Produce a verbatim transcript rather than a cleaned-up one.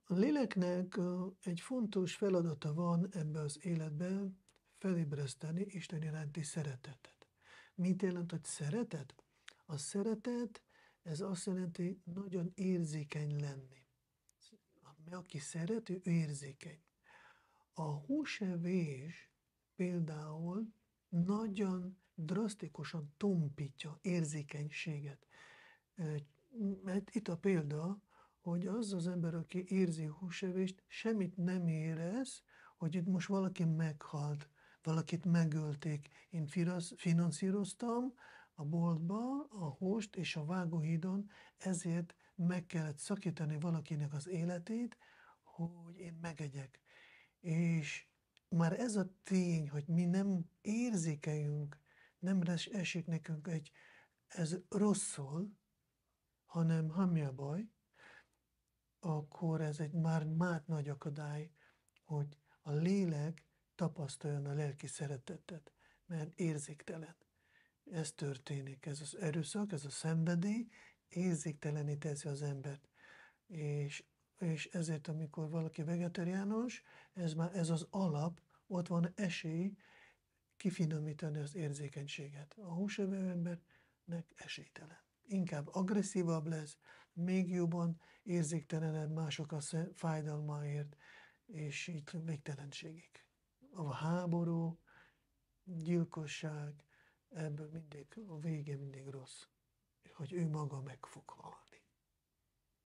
A léleknek ö, egy fontos feladata van ebbe az életben, felébreszteni Isten iránti szeretetet. Mit jelent, hogy szeretet? A szeretet, ez azt jelenti, nagyon érzékeny lenni. Mert aki szeret, ő érzékeny. A húsevés például nagyon drasztikusan tompítja érzékenységet. Mert itt a példa, hogy az az ember, aki érzi húsevést, semmit nem érez, hogy itt most valaki meghalt, valakit megölték. Én finanszíroztam a boltba a húst és a vágóhídon, ezért meg kellett szakítani valakinek az életét, hogy én megegyek. És már ez a tény, hogy mi nem érzékeljünk, nem esik nekünk egy, ez rosszul, hanem ha mi a baj, akkor ez egy már, már nagy akadály, hogy a lélek tapasztaljon a lelki szeretetet, mert érzéktelen. Ez történik, ez az erőszak, ez a szenvedély érzéktelenít teszi az embert. És, és ezért, amikor valaki vegetariánus, ez már ez az alap, ott van esély kifinomítani az érzékenységet. A húsevő embernek esélytelen. Inkább agresszívabb lesz, még jobban érzéktelenebb mások a fájdalmáért, és így végtelenségig. A háború, gyilkosság, ebből mindig, a vége mindig rossz, hogy ő maga meg fog halni.